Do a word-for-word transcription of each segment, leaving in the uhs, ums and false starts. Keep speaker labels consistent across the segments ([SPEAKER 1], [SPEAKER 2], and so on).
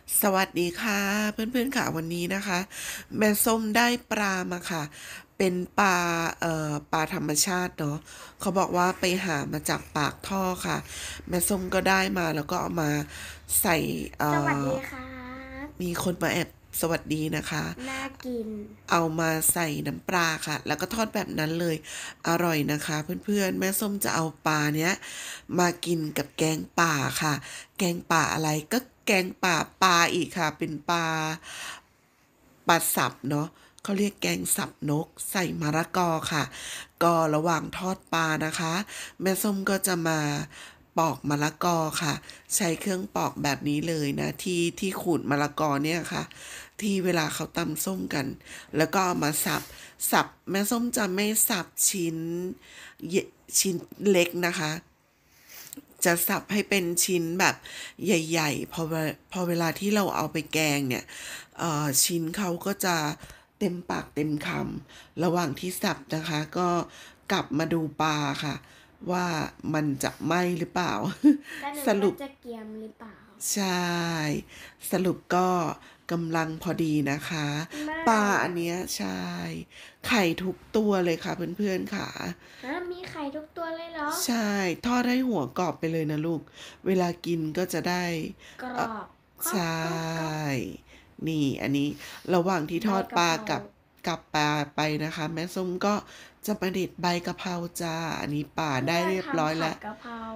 [SPEAKER 1] สวัสดีค่ะเพื่อนๆค่ะวันนี้นะคะแม่ส้มได้ปลามาค่ะเป็นปลาเอ่อปลาธรรมชาติเนาะเขาบอกว่าไปหามาจากปากท่อค่ะแม่ส้มก็ได้มาแล้วก็เอามาใส่เอ่
[SPEAKER 2] สวัส
[SPEAKER 1] อ
[SPEAKER 2] ดีครับ
[SPEAKER 1] มีคนมาแอบสวัสดีนะคะ
[SPEAKER 2] น่ากิน
[SPEAKER 1] เอามาใส่น้ำปลาค่ะแล้วก็ทอดแบบนั้นเลยอร่อยนะคะเพื่อนๆแม่ส้มจะเอาปลาเนี้ยมากินกับแกงป่าค่ะแกงป่าอะไรก็แกงป่าปลาอีกค่ะเป็นปลาปลาสับเนาะเขาเรียกแกงสับนกใส่มะระกอค่ะก็ระหว่างทอดปลานะคะแม่ส้มก็จะมาปอกมะละกอค่ะใช้เครื่องปอกแบบนี้เลยนะที่ที่ขูดมะละกอเนี่ยค่ะที่เวลาเขาตำส้มกันแล้วก็เอามาสับสับแม่ส้มจะไม่สับชิ้นชิ้นเล็กนะคะจะสับให้เป็นชิ้นแบบใหญ่ๆพอพอเวลาที่เราเอาไปแกงเนี่ยชิ้นเขาก็จะเต็มปากเต็มคำระหว่างที่สับนะคะก็กลับมาดูปลาค่ะว่ามันจะไหม้หรือเปล่า
[SPEAKER 2] ก็นึ
[SPEAKER 1] ส
[SPEAKER 2] ก
[SPEAKER 1] รุ
[SPEAKER 2] ว่า
[SPEAKER 1] ป
[SPEAKER 2] จะเกียมหรือเปล่า
[SPEAKER 1] ใช่สรุปก็กำลังพอดีนะคะ
[SPEAKER 2] ไม่
[SPEAKER 1] ปลาอันเนี้ยใช่ไข่ทุกตัวเลยค่ะเพื่อนๆค่ะ
[SPEAKER 2] ฮะมีไข่ทุกตัวเลยเหรอ
[SPEAKER 1] ใช่ทอดให้หัวกรอบไปเลยนะลูกเวลากินก็จะได้
[SPEAKER 2] กร
[SPEAKER 1] เอ่อ
[SPEAKER 2] อบ
[SPEAKER 1] ใช่นี่อันนี้ระหว่างที่ทอดปลากับกับปลาไปนะคะแม่ส้มก็จะประดิษฐ์ใบกะเพราจ้าอันนี้ป่าได้เรียบร้อยแล้ว
[SPEAKER 2] ทำผัดกะเพรา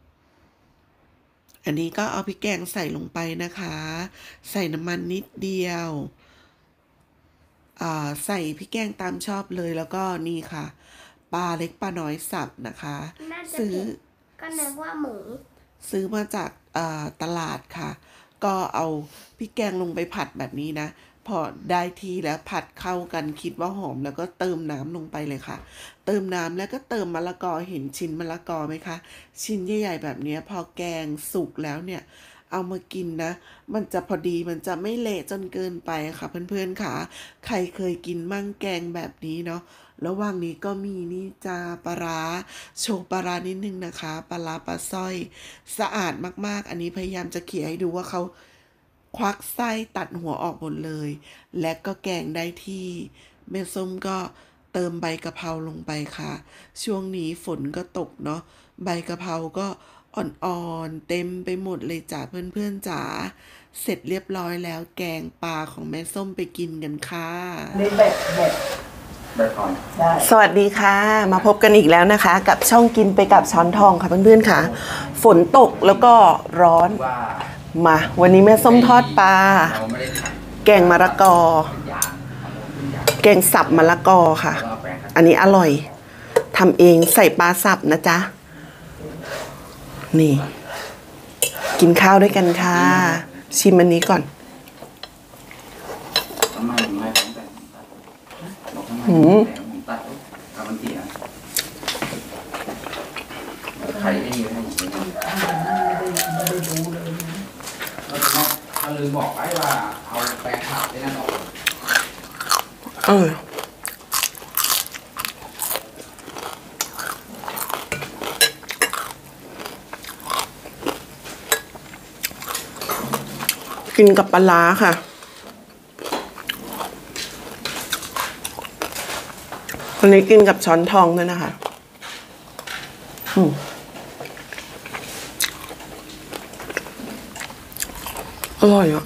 [SPEAKER 1] อันนี้ก็เอาพริกแกงใส่ลงไปนะคะ ใส่น้ำมันนิดเดียวอ่าใส่พริกแกงตามชอบเลยแล้วก็นี่ค่ะปลาเล็กปลาน้อยสับนะคะ
[SPEAKER 2] น่าจะ
[SPEAKER 1] ซื้อ
[SPEAKER 2] เผ็ดก็นึกว่าหมู
[SPEAKER 1] ซื้อมาจากตลาดค่ะ ก็เอาพริกแกงลงไปผัดแบบนี้นะ พอได้ที่แล้วผัดเข้ากันคิดว่าหอมแล้วก็เติมน้ำลงไปเลยค่ะ เติมน้ำแล้วก็เติมมะละกอเห็นชิ้นมะละกอไหมคะ ชิ้นใหญ่ๆแบบนี้พอแกงสุกแล้วเนี่ยเอามากินนะมันจะพอดีมันจะไม่เละจนเกินไปค่ะเพื่อนๆค่ะใครเคยกินมั่งแกงแบบนี้เนาะระหว่างนี้ก็มีนี่จาปลาร้าโชว์ปลาร้านิดนึงนะคะปลาร้าปลาสร้อยสะอาดมากๆอันนี้พยายามจะเขี่ยให้ดูว่าเขาควักไส้ตัดหัวออกหมดเลยและก็แกงได้ที่แม่ส้มก็เติมใบกะเพราลงไปค่ะช่วงนี้ฝนก็ตกเนาะใบกะเพราก็อ่อนๆเต็มไปหมดเลยจ้าเพื่อนๆจ๋าเสร็จเรียบร้อยแล้วแกงปลาของแม่ส้มไปกินกันค่ะ
[SPEAKER 3] นี่เบ็ดเบ็ด
[SPEAKER 1] เบคอนได้สวัสดีค่ะมาพบกันอีกแล้วนะคะ กับช่องกินไปกับช้อนทองค่ะเพื่อนๆค่ะฝนตกแล้วก็ร้อนมาวันนี้แม่ส้มทอดปลาแกงมะละกอแกงสับมะละกอค่ะอันนี้อร่อยทำเองใส่ปลาสับนะจ๊ะนี่กินข้าวด้วยกันค่ะชิมอันนี้ก่อนหืม
[SPEAKER 3] ใครไม่มีให้ผมไม่ได้ดูเลยเขาลืมบอกไว้ว่าเอาแปรงขับได้นั่นออก
[SPEAKER 1] เออกินกับปลาร้าค่ะวันนี้กินกับช้อนทองด้วยนะคะอืมอร่อยอ่ะ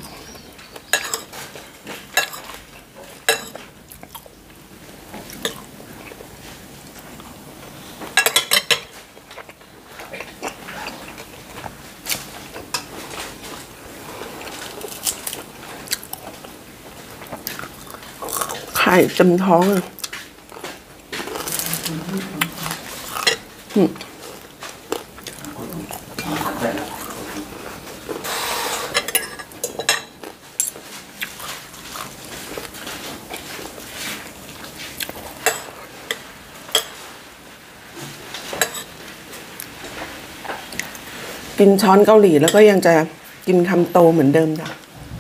[SPEAKER 1] ไข่เต็มท้องเลยอืมกินช้อนเกาหลีแล้วก็ยังจะกินคำโตเหมือนเดิมจ้ะ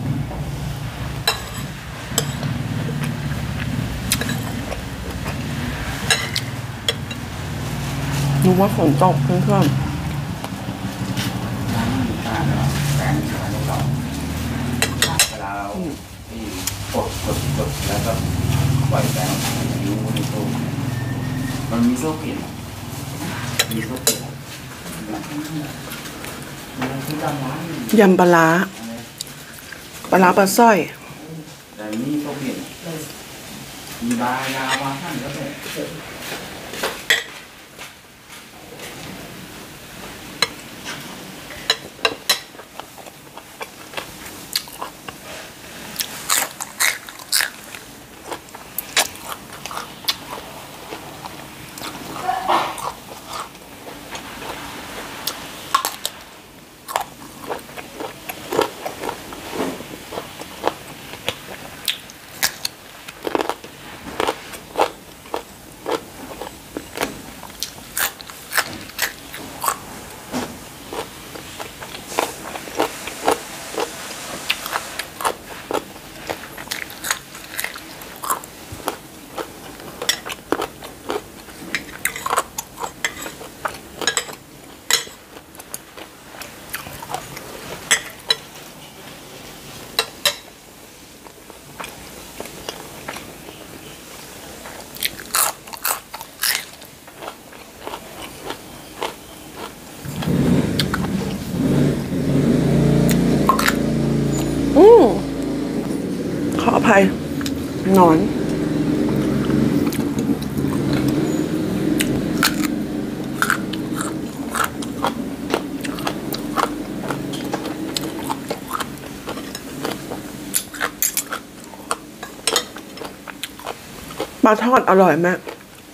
[SPEAKER 1] รู้ว่าฝนตกเพื่อนๆ
[SPEAKER 3] โซ่เปลี่ยนมีโซ่เปลี่ยนมันคือดำร้าน
[SPEAKER 1] ยำปลาร้าปลาร้าปลาสร้อย
[SPEAKER 3] แต่นี่โซ่เปลี่ยนมีบายาวมาขั้นแล้วเนี่ย
[SPEAKER 1] ขออภัยหนอนปลาทอดอร่อยมาก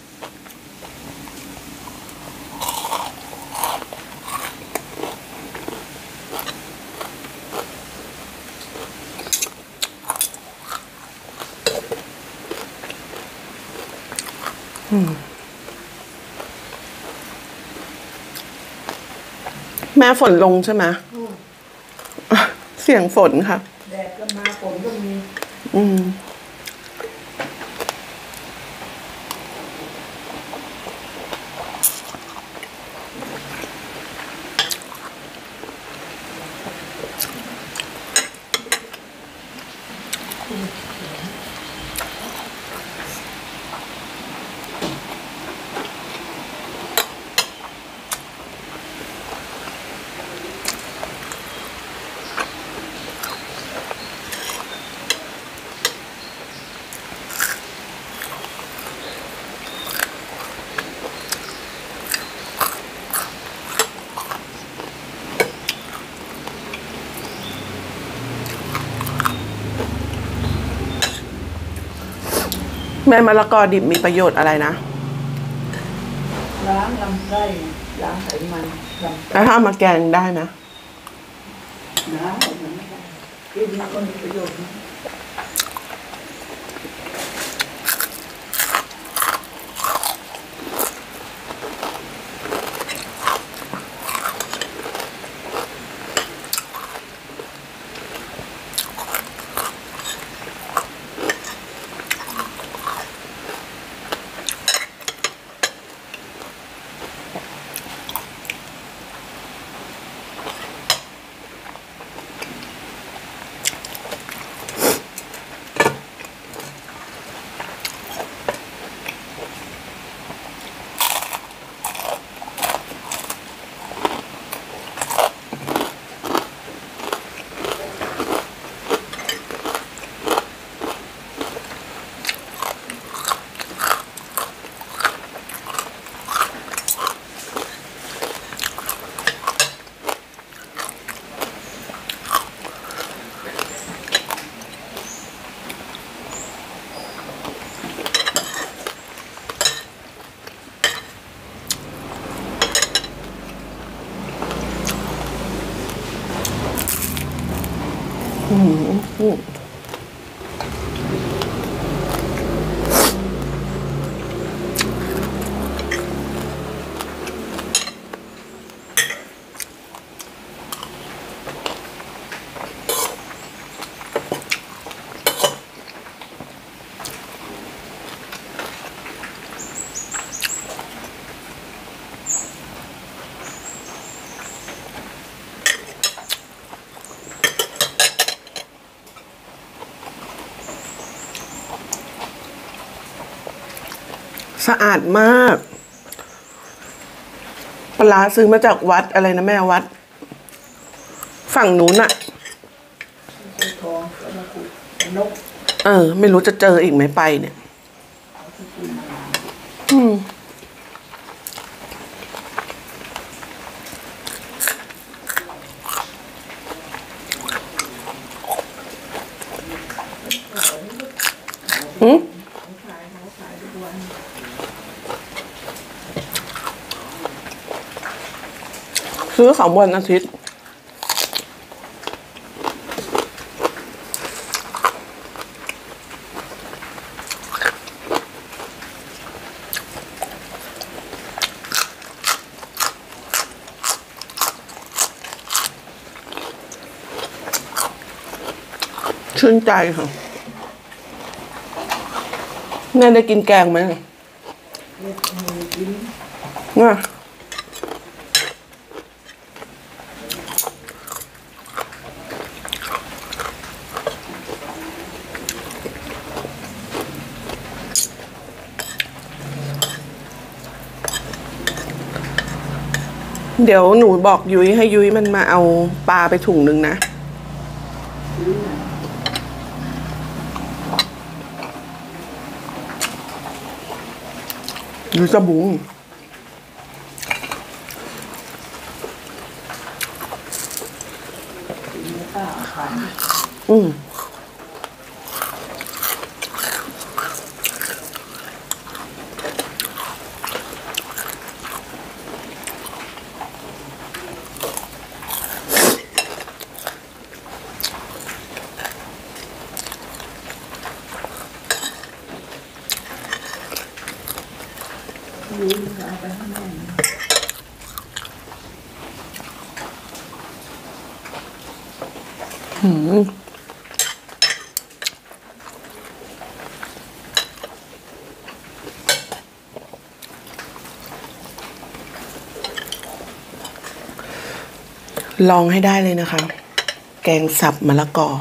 [SPEAKER 1] แม่ฝนลงใช่ไหมเสียงฝนค่ะ
[SPEAKER 4] แดดก็มาฝนก็มี
[SPEAKER 1] อืมแม่มะละกอดิบมีประโยชน์อะไรนะ
[SPEAKER 4] ล้างลำไส้ล้างไขมันลำไส้
[SPEAKER 1] แล้วถ้ามาแกงได้ไหม
[SPEAKER 4] น้ำมันไม่ได้กินแล้วก็มีประโยชน์นะอืมสะอาดมาก
[SPEAKER 1] ปลาร้าซื้อมาจากวัดอะไรนะแม่วัด ฝั่งนู้นอะ
[SPEAKER 4] ใส่ทองแล้วมาขุดนก
[SPEAKER 1] เออ ไม่รู้จะเจออีกไหมไปเนี่ย
[SPEAKER 4] เอาที่กินมา
[SPEAKER 1] อืม อืม
[SPEAKER 4] ขายเขาขายทุกวัน
[SPEAKER 1] ซื้อของวันอาทิตย์ ชื่นใจค่ะแม่ได้กินแกงไหม
[SPEAKER 4] เล็ดมือกิน
[SPEAKER 1] น่ะเดี๋ยวหนูบอกยุ้ยให้ยุ้ยมันมาเอาปลาไปถุงหนึ่งนะ หรือจะบุ้ง
[SPEAKER 4] กินไม่กล้าขาย
[SPEAKER 1] อืม
[SPEAKER 4] ยืมเอาไปให้แม่
[SPEAKER 1] หืมลองให้ได้เลยนะคะ แกงสับมะละกอ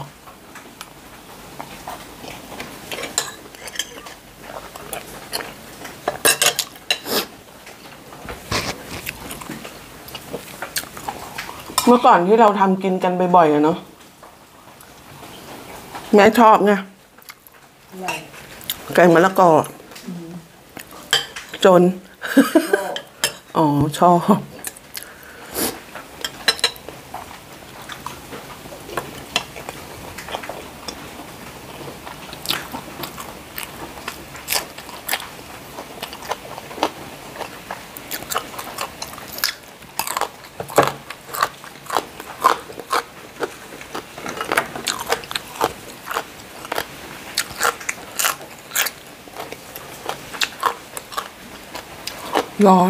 [SPEAKER 1] เมื่อก่อนที่เราทำกินกันบ่อยๆอะเนาะแม่ชอบไง
[SPEAKER 4] อะไร
[SPEAKER 1] แกงมะละกอ จน อ๋อ ชอบ ร้อน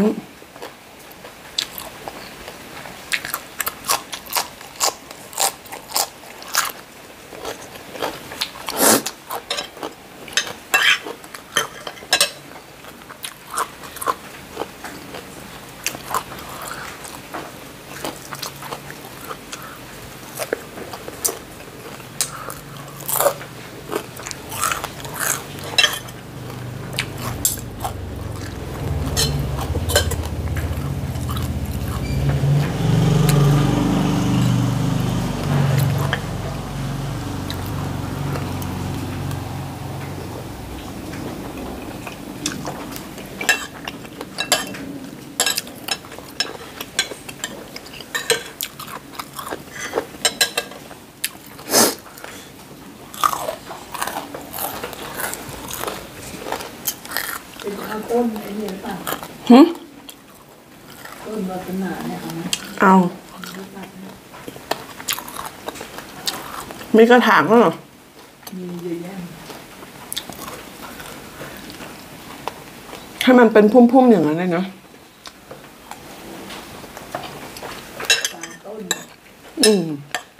[SPEAKER 4] เป็นเอาต้นไอ้เนี่ยป่ะ
[SPEAKER 1] หึ
[SPEAKER 4] ต้นวัฒนาเนี่ยเอาไหม
[SPEAKER 1] เอา
[SPEAKER 4] ไม่ตัดนะ
[SPEAKER 1] มีกระถางก็เหรอ
[SPEAKER 4] มีเยอะแยะ
[SPEAKER 1] ให้มันเป็นพุ่มๆอย่างนั้นเลยเนาะ
[SPEAKER 4] ตามต้น
[SPEAKER 1] อืม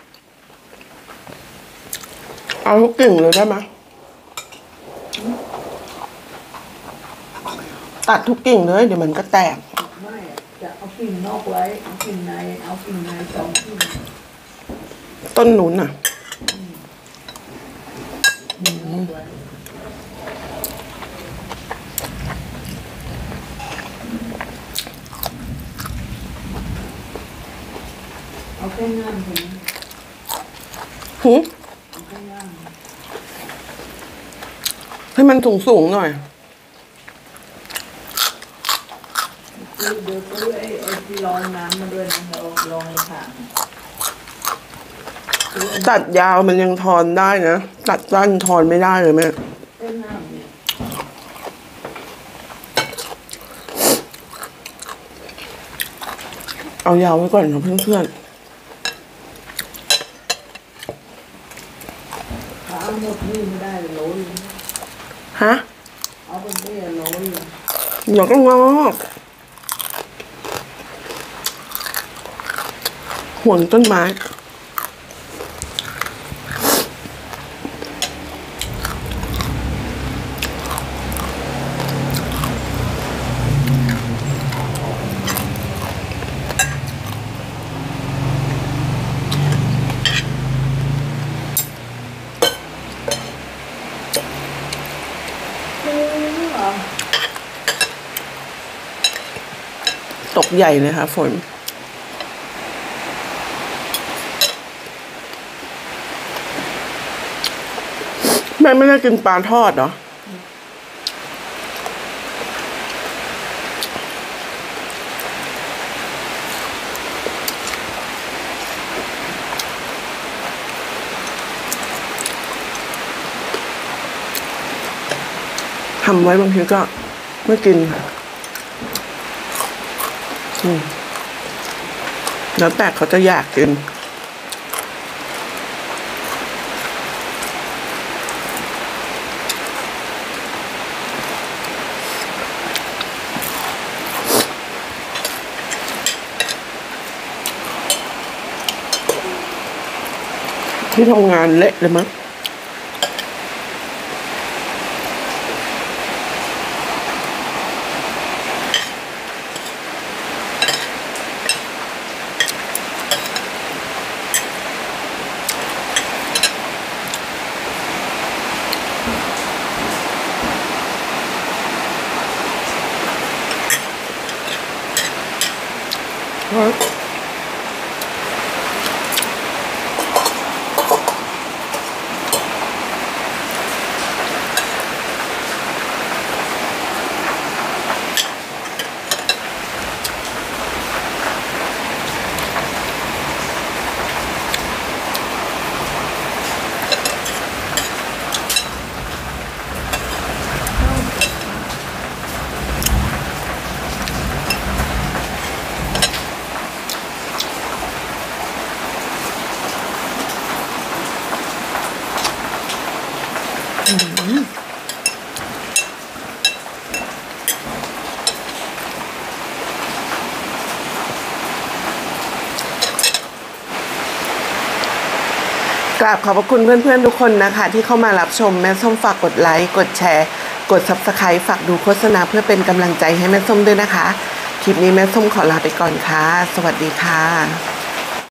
[SPEAKER 1] เอาทุกกิ่งเลยได้ไหมตัดทุกกิ่งเลย เดี๋ยวมันก็แตก
[SPEAKER 4] ไม่อะจะเอากิ่งนอกไว้เอากิ่งในเอากิ่งในสองกิ่ง
[SPEAKER 1] ต้นหนุนน่ะ
[SPEAKER 4] กิ่งนอกไว้
[SPEAKER 1] อ
[SPEAKER 4] งามถึง
[SPEAKER 5] หู
[SPEAKER 4] แค่งาม
[SPEAKER 5] ให้มันสูงสูงๆหน่อย
[SPEAKER 4] ซื้อเดี๋ยวซื้อไอ้ไอ้ที่รองน้ำมาด้วยนะเราลองเลยค่ะซื้ออัน
[SPEAKER 5] ตัดยาวมันยังทอนได้นะ ตัดสั้นทอนไม่ได้เลยแม่
[SPEAKER 4] เส้นน้ำเนี่ย
[SPEAKER 5] เอายาวไว้ก่อนนะเพื่อน
[SPEAKER 4] ถ้าเอาหมดนี่ไม่ได้เลยโหลเลย
[SPEAKER 5] ๆฮะ
[SPEAKER 4] เอาเป็นเบี้ยโหลเลย
[SPEAKER 5] เดี๋ยวก็งอกห่วงต้นไม้
[SPEAKER 4] เหรอ
[SPEAKER 5] ตกใหญ่เลยค่ะฝน แม่ไม่ได้กินปลาทอดเหรอ ทำไว้บางทีก็ไม่กินค่ะอืมแล้วแต่เขาจะอยากกิน ที่ทำงานเละเลยมั้ง กราบขอบพระคุณเพื่อนๆทุกคนนะคะ ที่เข้ามารับชมแม่ส้มฝากกดไลค์กดแชร์กด ซับสไครบ์ ฝากดูโฆษณาเพื่อเป็นกำลังใจให้แม่ส้มด้วยนะคะ คลิปนี้แม่ส้มขอลาไปก่อนค่ะ สวัสดีค่ะ